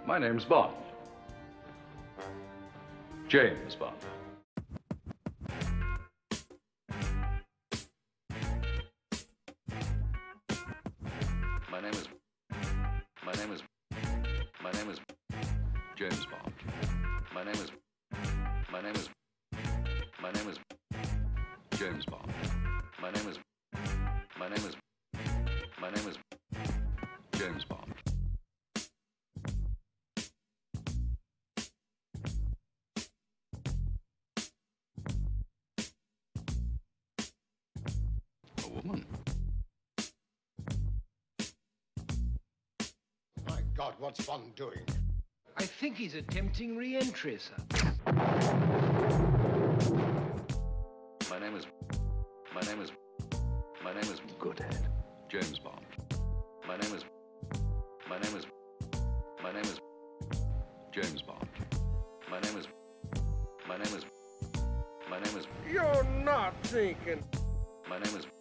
My name's Bond. James Bond. My name is James Bond. My name is James Bond. My name is James Bond. A woman. My God, what's Bond doing? I think he's attempting re-entry, sir. My name is Good head. James Bond. My name is James Bond. My name is You're not thinking. my name is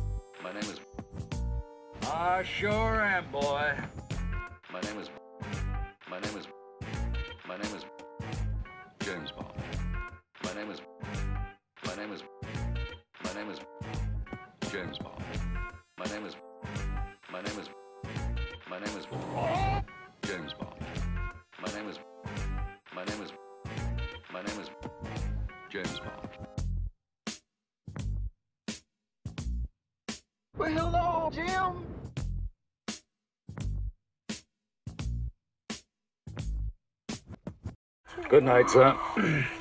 I sure am, boy. my name is James Bond. My name is James Bond. My name is James Bond. My name is James Bond. Well, hello, Jim. Good night, sir.